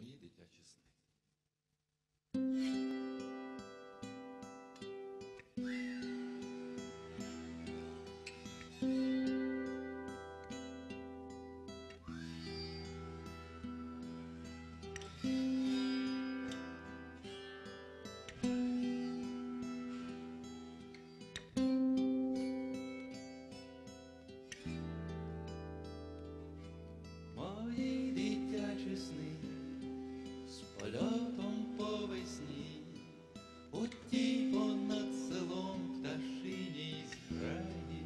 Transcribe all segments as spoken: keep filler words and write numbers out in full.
Мої дитячі сни. Мої дитячі сни з польотом по весні, у тій понад селом пташиній зграї.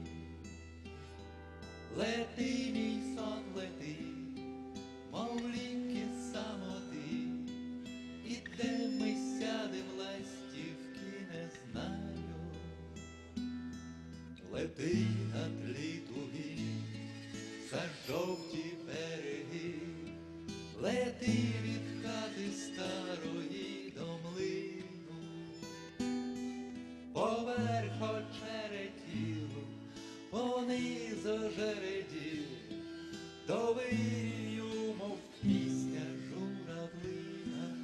Лети, мій сон, лети, мов ліки самоти, і де ми сядем, ластівки, не знаю. Лети на тлі туги, за жовті береги, лети від хати старої до млину, поверх очеретів, понизу жередів, до вирію, мов пісня журавлина.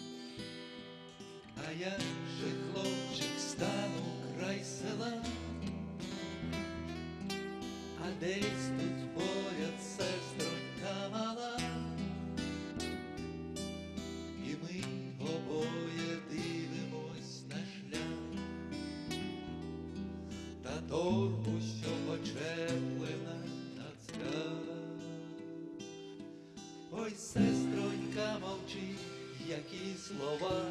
А я же, хлопчик, стану край села, а десь тут поряд сестронька мала, і ми обоє дивимось на шлях, та торбу, що почеплена на цках. Ой, сестронька, мовчи, які слова,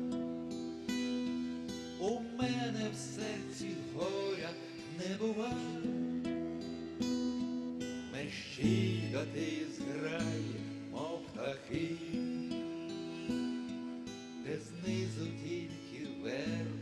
у мене в серці горя не бува. Мерщій до тієї зграї, мов птахи, де знизу тільки вверх